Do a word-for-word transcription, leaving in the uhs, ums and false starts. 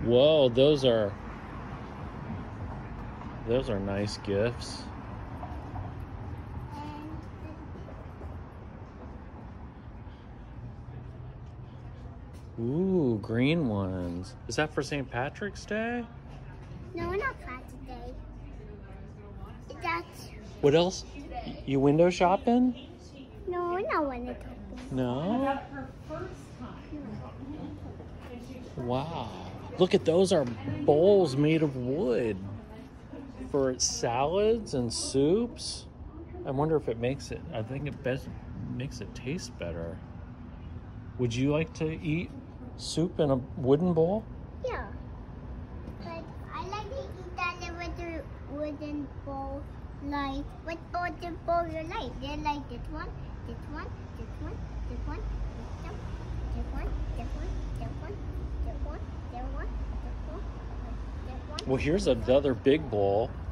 Whoa, those are those are nice gifts. Ooh, green ones. Is that for Saint Patrick's Day? No, not Patrick's Day. That's... What else? You window shopping? No, not window shopping. No? Wow. Look at those are bowls made of wood for salads and soups. I wonder if it makes it, I think it best makes it taste better. Would you like to eat soup in a wooden bowl? Yeah. But I like to eat that little wooden bowl. Like, what other bowl you like? They like this one, this one, this one, this one, this one, this one, this one, this one, this one, this one, this one, this one. Well, here's another big bowl.